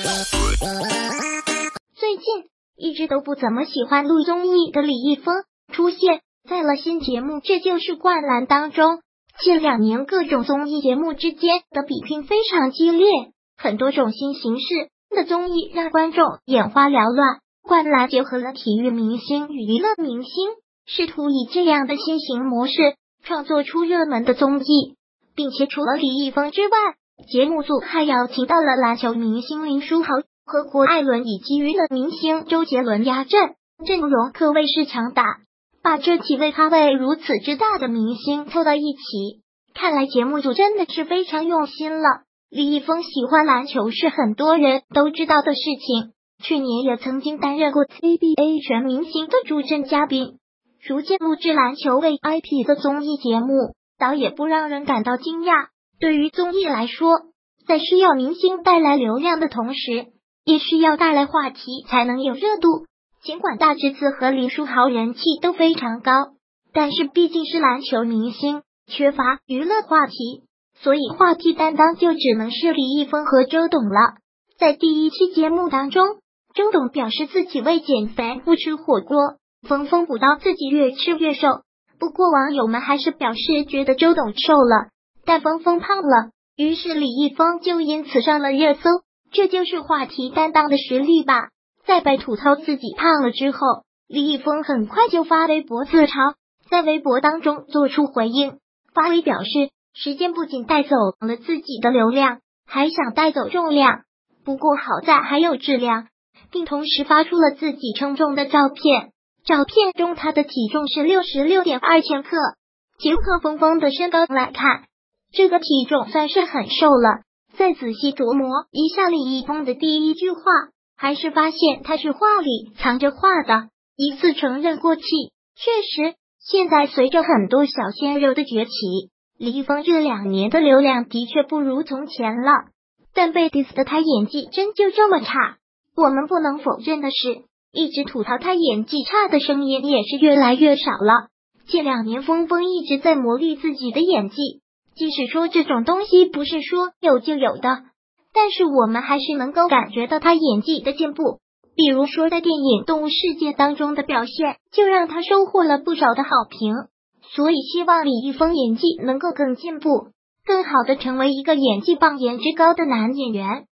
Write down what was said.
最近一直都不怎么喜欢录综艺的李易峰出现在了新节目《这就是灌篮》当中。近2年各种综艺节目之间的比拼非常激烈，很多种新形式的综艺让观众眼花缭乱。灌篮结合了体育明星与娱乐明星，试图以这样的新型模式创作出热门的综艺，并且除了李易峰之外，节目组还邀请到了篮球明星林书豪和郭艾伦以及娱乐明星周杰伦压阵，阵容可谓是强大，把这几位咖位如此之大的明星凑到一起，看来节目组真的是非常用心了。李易峰喜欢篮球是很多人都知道的事情，去年也曾经担任过 CBA 全明星的助阵嘉宾，逐渐录制篮球为 IP 的综艺节目，倒也不让人感到惊讶。对于综艺来说，在需要明星带来流量的同时，也需要带来话题才能有热度。尽管大侄子和林书豪人气都非常高，但是毕竟是篮球明星，缺乏娱乐话题，所以话题担当就只能是李易峰和周董了。在第一期节目当中，周董表示自己为减肥不吃火锅，峰峰补到自己越吃越瘦。不过网友们还是表示觉得周董瘦了，但峰峰胖了，于是李易峰就因此上了热搜。这就是话题担当的实力吧。在被吐槽自己胖了之后，李易峰很快就发微博自嘲，在微博当中做出回应，发微表示时间不仅带走了自己的流量，还想带走重量，不过好在还有质量，并同时发出了自己称重的照片。照片中他的体重是 66.2 千克，结合峰峰的身高来看，这个体重算是很瘦了。再仔细琢磨一下李易峰的第一句话，还是发现他是话里藏着话的，一次承认过气。确实，现在随着很多小鲜肉的崛起，李易峰这2年的流量的确不如从前了，但被 diss 的他演技真就这么差？我们不能否认的是，一直吐槽他演技差的声音也是越来越少了。近2年峰峰一直在磨砺自己的演技，即使说这种东西不是说有就有的，但是我们还是能够感觉到他演技的进步。比如说在电影《动物世界》当中的表现，就让他收获了不少的好评。所以希望李易峰演技能够更进步，更好的成为一个演技榜颜值高的男演员。